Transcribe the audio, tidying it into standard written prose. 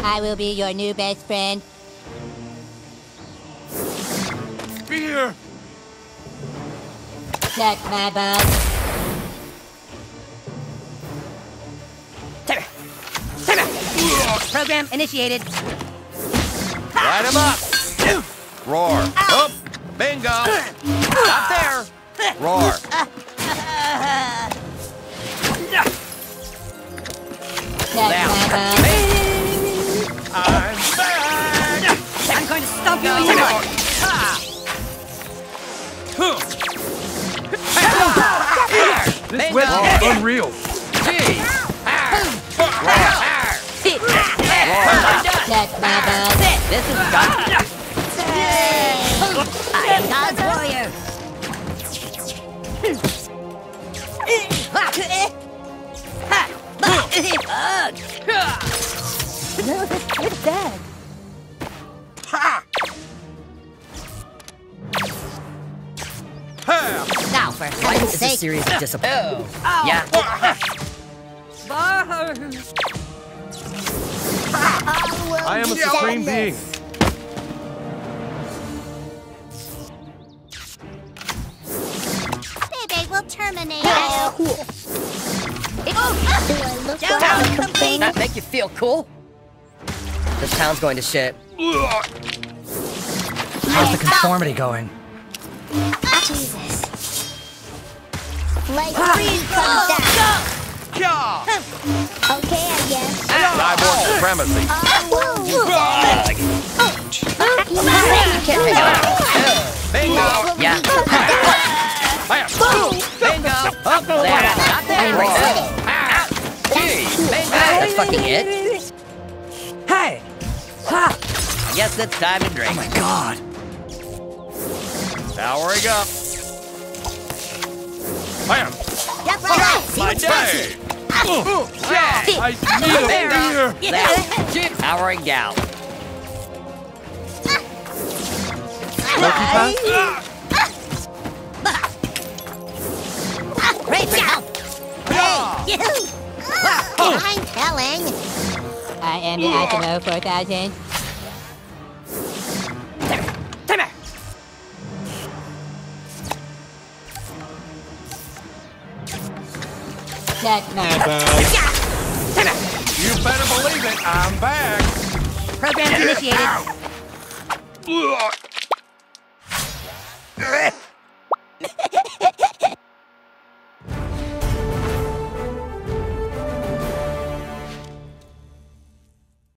I will be your new best friend. Beer! Check my bug. Program initiated. Light him up! Roar! Up! Bingo! Stop there! Roar! Check Now. my bug. I'm back! I'm going to stomp you in your butt. This web's unreal. Gee! Check my bug. This is done. I am God's warrior. No, it's bad. Now, for heaven's It's a sake. series of disappointments. Yeah. I am a supreme being. Bebe will terminate. That make you feel cool? This town's going to shit. How's the conformity going? Jesus. Like freeze comes down. Okay, I guess. Cyborg supremacy. You can't hang out. Bingo! Yeah. Bingo! Up there! Not there! Gee! Bingo! That's fucking it. Hey! I guess it's time to drink. Oh my god. Powering up. Bam! Yep, right. My day! I need a beer! There. Powering down. Lucky pass? Pray for help. Hey, you. I'm telling. I am the Awesom-o 4000. Check my bug. You better believe it, I'm back! Program initiated.